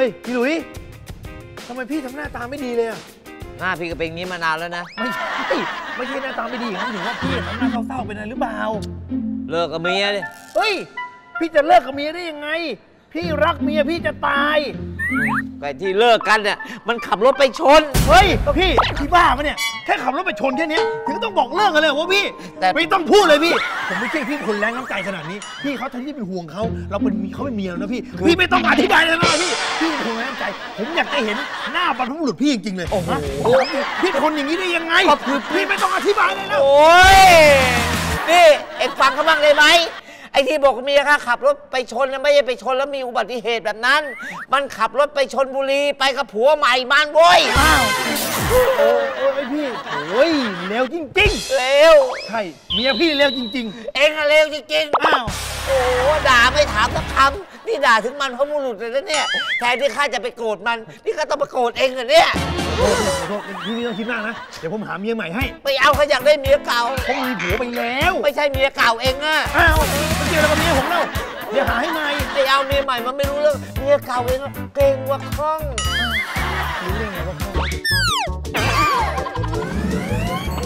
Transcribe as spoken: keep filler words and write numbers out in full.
ฮ้ยพี่หลุยทำไมพี่ทำหน้าตาไม่ดีเลยอะหน้าพี่ก็เป็นอย่างนี้มานานแล้วนะไม่ใช่ไม่ใช่หน้าตาไม่ดีอย่างนั้นถึงว่าพี่ทำหน้าเศร้าๆเป็นอะไรหรือเปล่าเลิกกับเมียดิเฮ้ยพี่จะเลิกกับเมียได้ยังไงพี่รักเมียพี่จะตายไอ้ที่เลิกกันเนี่ยมันขับรถไปชนเฮ้ยพี่พี่บ้าปะเนี่ยแค่ขับรถไปชนแค่นี้ถึงต้องบอกเลิกกันเลยว่าพี่แต่ไม่ต้องพูดเลยพี่ผมไม่ใช่พี่คนแรงน้ำใจขนาดนี้พี่เขาทั้งที่เป็นห่วงเขาเราเป็นเขาเป็นเมียนะพี่พี่ไม่ต้องอธิบายเลยนะพี่พี่เป็นห่วงน้ำใจผมอยากจะเห็นหน้าบรรพบุรุษพี่จริงๆเลยโอ้โหพี่คนอย่างนี้ได้ยังไงพี่ไม่ต้องอธิบายเลยนะโอ้ยนี่เอ็งฟังเขาบ้างเลยไหมไอ้ที่บอกเมียค่ะขับรถไปชนแล้วไม่ใช่ไปชนแล้วมีอุบัติเหตุแบบนั้นมันขับรถไปชนบุรีไปกับผัวใหม่บ้านโว้ยอ้าวโอ้ยพี่โอ้ยเลวจริงๆเลวใช่เมียพี่เลวจริงๆเองอะเลวจริงๆอ้าวโอ้ด่าไม่ถามสักคำนี่ด่าถึงมันเพราะบุรุษเลยนะเนี่ยแทนที่ข้าจะไปโกรธมันพี่ก็ต้องมาโกรธเองเหรอเนี่ยโอ้โหพี่ไม่ต้องคิดมากนะเดี๋ยวผมหาเมียใหม่ให้ไปเอาเขาอยากได้เมียเก่าผมมีผัวไปแล้วไม่ใช่เมียเก่าเองอะอ้าวไม่เกี่ยวกับเมียผมแล้วเดี๋ยวหาให้ใหม่ไปเอาเมียใหม่มันไม่รู้เรื่องเมียเก่าเองเก่งกว่าคล่องรู้ได้ไงว่าคล่อง